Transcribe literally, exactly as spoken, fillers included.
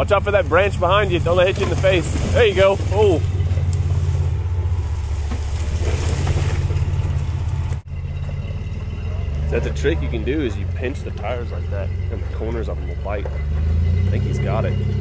Watch out for that branch behind you. Don't let it hit you in the face. There you go. Oh. That's a trick you can do is you pinch the tires like that and the corners of them will bite. I think he's got it.